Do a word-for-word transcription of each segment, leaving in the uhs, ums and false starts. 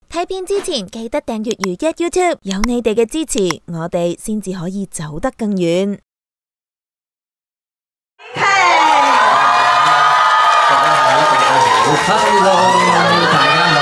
睇片之前記得訂閱如一 YouTube， 有你哋嘅支持，我哋先至可以走得更遠。 Hello， 大家好。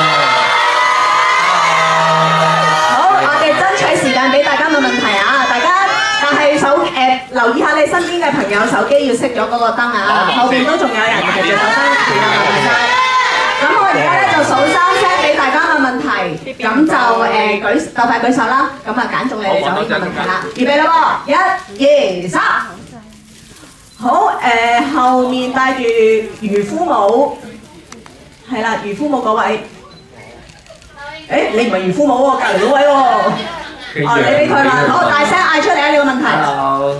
好，我哋爭取時間俾大家問問題啊！大家，但係手誒、呃、留意下你身邊嘅朋友手機要熄咗嗰個燈啊！後邊都仲有人係着手燈，記得留意晒。咁我而家咧就數三聲俾大家問問題，咁就誒、呃、舉鬥快舉手啦。咁啊揀中你哋就可以問問題啦。預備啦喎，一、二、三。好誒、呃，後面戴住漁夫帽，係啦，漁夫帽嗰位。誒，你唔係漁夫帽喎，隔離嗰位喎。哦，你俾佢啦，好大聲嗌出嚟啊！你個問題。 Hello。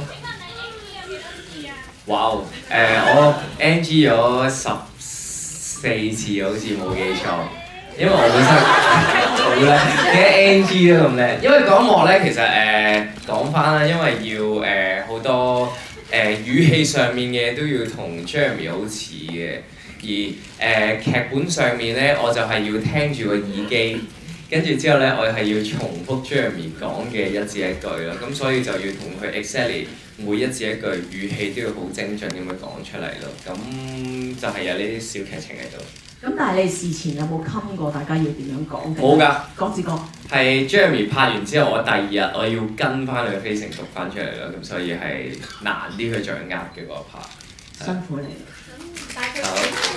哇！誒，我 N G 咗十四次，好似冇記錯。因為我本身好叻，點解 N G 都咁叻？因為講幕咧，其實誒講翻啦，因為要誒好多誒語氣上面嘅都要同 Jeremy 好似嘅。而誒、呃、劇本上面咧，我就係要聽住個耳機，跟住之後咧，我係要重複 Jeremy 講嘅一字一句啦。咁所以就要同佢 exactly 每一字一句語氣都要好精準咁樣講出嚟咯。咁就係有呢啲小劇情喺度。 咁但係你事前有冇冚過大家要點樣講？ 冇㗎， 講字講。係 Jeremy 拍完之後，我第二日我要跟翻佢嘅 facing 讀翻出嚟咯。咁所以係難啲去掌握嘅嗰一 part。 辛苦你。 但係佢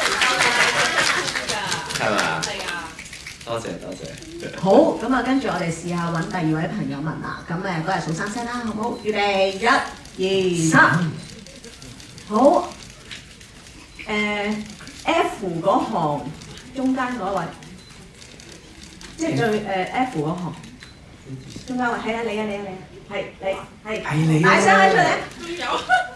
係咪啊？ 係啊，多謝多謝。 好，咁啊，跟住我哋試下揾第二位朋友問啦。咁誒，嗰日數三聲啦，好唔好？預備，一、二、三。好。誒 F 嗰行中間嗰位，即係最誒 F 嗰行中間位，係啊，你啊，你啊，你啊，係你係。 係你啊！ 大聲嗌出嚟。 仲有。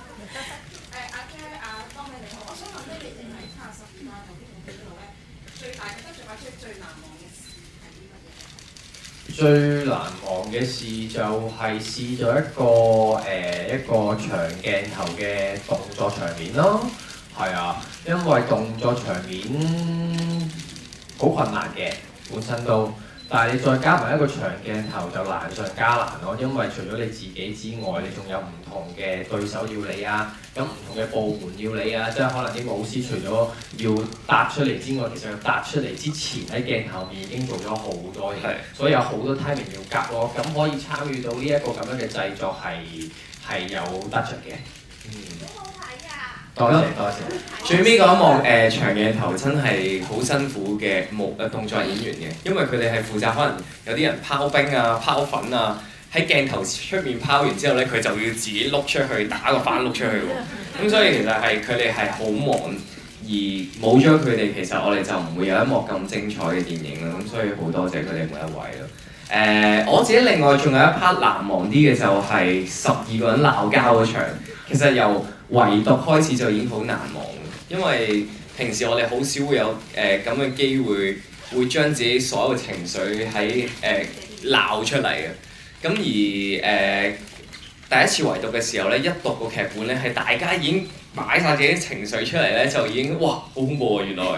最難忘嘅事就係試咗一個誒、呃、一個長鏡頭嘅動作場面咯，係啊，因為動作場面好困難嘅本身都，但係你再加埋一個長鏡頭就難上加難咯，因為除咗你自己之外，你仲有唔同嘅對手要你啊，咁唔同嘅部門要你啊，即係可能啲武師除咗要搭出嚟之外，其實要搭出嚟之前喺鏡頭面已經做咗好多嘢，所以有好多 timing 要夾咯，咁可以參與到呢一個咁樣嘅製作係係有得着嘅。嗯，好好睇啊！多謝多謝。最尾嗰一幕誒、呃、長鏡頭真係好辛苦嘅幕誒動作演員嘅，因為佢哋係負責可能有啲人拋冰啊、拋粉啊。喺鏡頭出面拋完之後咧，佢就要自己碌出去打個反碌出去喎。咁所以其實係佢哋係好忙，而冇咗佢哋，其實我哋就唔會有一幕咁精彩嘅電影啦。咁所以好多謝佢哋每一位咯。誒、呃，我自己另外仲有一 part 難忘啲嘅就係十二個人鬧交嗰場，其實由圍讀開始就已經好難忘，因為平時我哋好少會有誒咁嘅機會，會將自己所有情緒喺誒鬧出嚟嘅。咁而誒、呃、第一次圍讀嘅時候咧，一讀個劇本咧，係大家已經擺晒自己情緒出嚟咧，就已經哇好恐怖啊！原來誒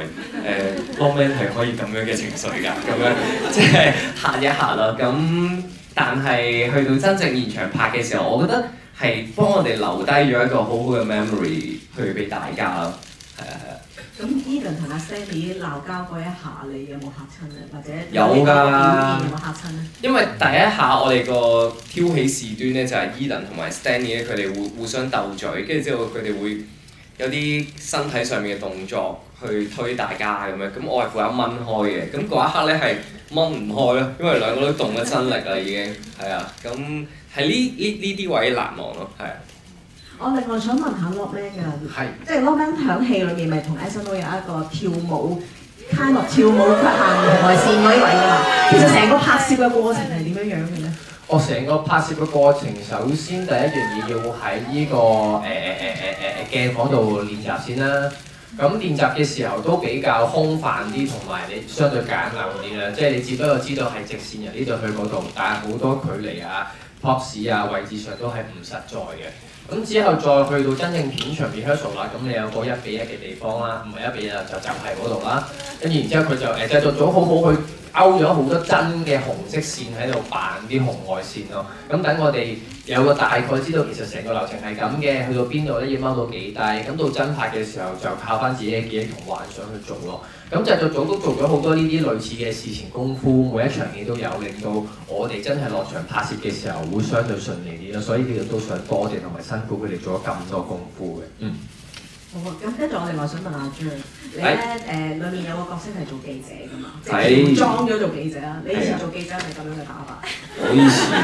Lawman 係可以咁樣嘅情緒㗎，咁樣即係嚇一嚇啦。咁但係去到真正現場拍嘅時候，我覺得係幫我哋留低咗一個好好嘅 memory 去俾大家咯。係啊係啊。 咁 Eden 同阿 Stanley 鬧交嗰一下，你有冇嚇親咧？或者有㗎， 表現有冇嚇親咧？ 因為第一下我哋個挑起事端咧，就係 Eden 同埋 Stanley 咧，佢哋互互相鬥嘴，跟住之後佢哋會有啲身體上面嘅動作去推大家咁樣。咁我係負責掹開嘅，咁嗰一刻咧係掹唔開咯，因為兩個都動咗真力啦已經，係啊，咁係呢呢呢啲位難忘咯，係啊。 我另外想問下 Lawman 㗎，即係 Lawman 響戲裏面咪同 S N O 有一個跳舞 kind of 跳舞行紅外線嗰啲位㗎嘛？其實成個拍攝嘅過程係點樣樣嘅咧？ 我成個拍攝嘅過程，首先第一樣嘢要喺呢、這個誒誒誒誒誒鏡房度練習先啦。咁練習嘅時候都比較空泛啲，同埋你相對簡陋啲啦。即係你只不過知道係直線由呢度去嗰度，但係好多距離啊、pose 啊、位置上都係唔實在嘅。咁之後再去到真正片場 rehearsal 啦，咁你有個一比一嘅地方啦，唔係一比一就就係嗰度啦。跟住然之後佢就誒製作組好好去勾咗好多真嘅紅色線喺度扮啲紅外線咯。咁等我哋有個大概知道其實成個流程係咁嘅，去到邊度咧要踎到幾低，咁到真拍嘅時候就靠翻自己嘅記憶同幻想去做咯。咁製作組都做咗好多呢啲類似嘅事前功夫，每一場戲都有，令到我哋真係落場拍攝嘅時候會相對順利啲咯。所以其實都想多謝同埋辛苦佢哋做咗咁多功夫嘅。嗯。 好啊，咁跟住我另外想問阿張，你咧誒裏面有個角色係做記者㗎嘛？即係係裝咗做記者啊！你以前做記者係咪咁樣嘅打法？ 我以前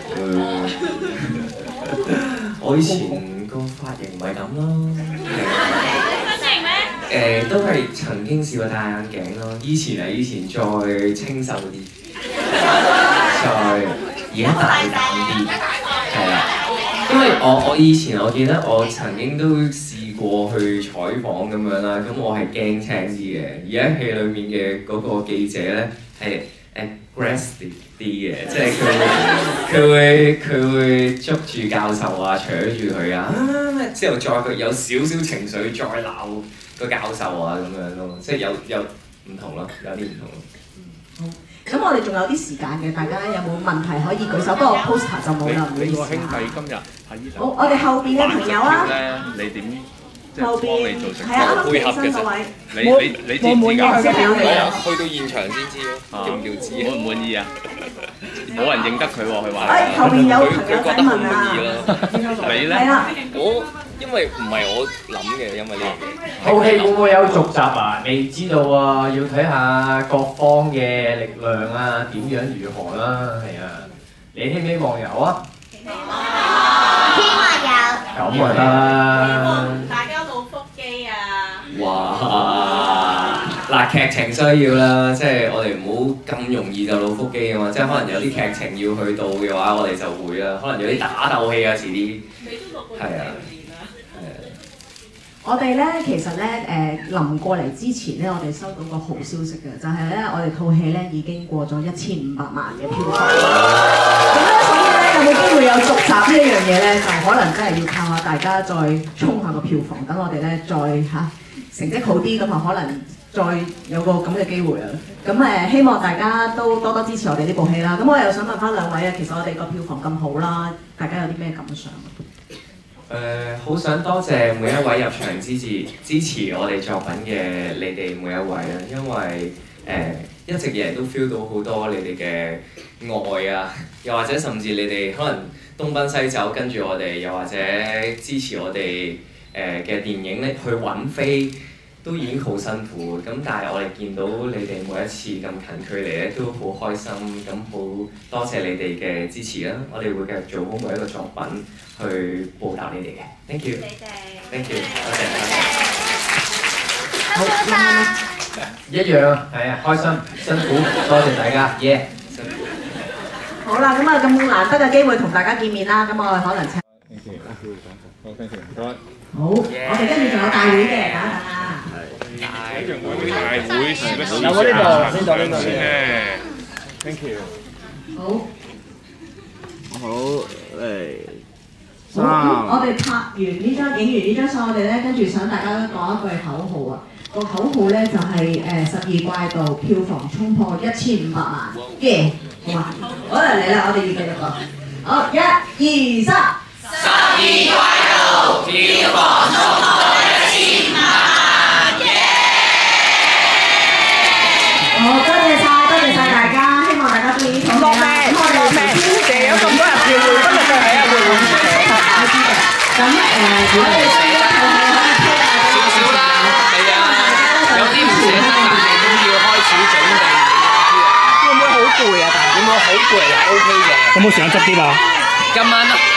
啊，我以前個髮型唔係咁咯。誒都係曾經試過戴眼鏡咯，以前啊以前再清秀啲，再而家大膽啲，係啦。因為我我以前我記得我曾經都試過去採訪咁樣啦，咁我係驚青啲嘅。而家戲裡面嘅嗰個記者咧係 aggressive 啲嘅，即係佢會佢會佢會捉住教授啊，扯住佢啊，之後再佢有少少情緒再鬧個教授啊咁樣咯，即係有有唔同咯，有啲唔同咯。 好，咁我哋仲有啲時間嘅，大家有冇問題可以舉手？不過 poster 就冇啦，唔好意思。 你個兄弟今日喺呢度。 好，我哋後邊嘅朋友啊。 咧，你點即係後幫你邊做成係啊，啱個配合嘅啱起身嗰位。 啫？你你你知唔知㗎？ 係啊，去到現場先知咯，要唔要知？ 滿唔滿意啊？冇人認得佢喎，佢話。 哎，後邊有佢朋友佢覺得好仔問啊。 滿意啦。 你咧？ 係啦。 我因為唔係我諗嘅，因為呢樣嘢。 套戲會唔會有續集啊？未知道啊，要睇下各方嘅力量啊，點樣如何啦，係啊。你希唔希望有啊？ 希望有。 咁啊得啦。 大家老腹肌啊！ 哇！嗱，劇情需要啦，即係我哋唔好咁容易就老腹肌啊嘛，即係可能有啲劇情要去到嘅話，我哋就會啦。可能有啲打鬥戲啊，遲啲。係啊。 我哋咧其實咧誒臨過嚟之前咧，我哋收到個好消息嘅，就係咧我哋套戲咧已經過咗一千五百萬嘅票房。咁咧所以咧有冇機會有續集呢一樣嘢咧，就可能真係要靠下大家再衝下個票房，等我哋咧再嚇、啊、成績好啲，咁啊可能再有個咁嘅機會啊。咁誒希望大家都多多支持我哋呢部戲啦。咁我又想問翻兩位啊，其實我哋個票房咁好啦，大家有啲咩感想？ 誒，好、呃、想多謝每一位入場支持支持我哋作品嘅你哋每一位啦，因為誒、呃、一直以嚟都 feel 到好多你哋嘅愛啊，又或者甚至你哋可能東奔西走跟住我哋，又或者支持我哋誒嘅電影咧去揾飛，都已經好辛苦。咁但係我哋見到你哋每一次咁近距離咧，都好開心。咁好多謝你哋嘅支持啦，我哋會繼續做好每一個作品去報答你哋嘅。Thank you。 你哋。 Thank you。多謝多謝。 好開心。 一樣啊，係啊，開心辛苦，多謝大家，耶、yeah ！ 辛苦。 好啦，咁啊咁難得嘅機會同大家見面啦，咁我哋可能請。 Thank you，好 thank you，唔該。 好，我哋跟住仲有大會嘅，等一等啊。 一樣會大會時不時有冇呢度？呢度呢度先咧。Thank you。 好。 好，嚟好，咁我哋拍完呢張，影完呢張相，我哋咧跟住想大家都講一句口號啊！個口號咧就係誒十二怪盜票房衝破一千五百萬嘅，好嘛？好啦，嚟啦，我哋要繼續講。好，一、二、三。十二怪盜票房衝破一千五百萬嘅。好，多謝晒，多謝晒大家，希望大家中意呢套戲啦。咁我哋首先有咁多人票，今日就係一個會我知嘅。咁誒，如果你需要套戲可以推介少少啦，係啊，有啲唔捨得，但係都要開始準備。會唔會好攰啊？但係會唔會好攰啊？O K 嘅。 有冇時間執啲啊？ 今晚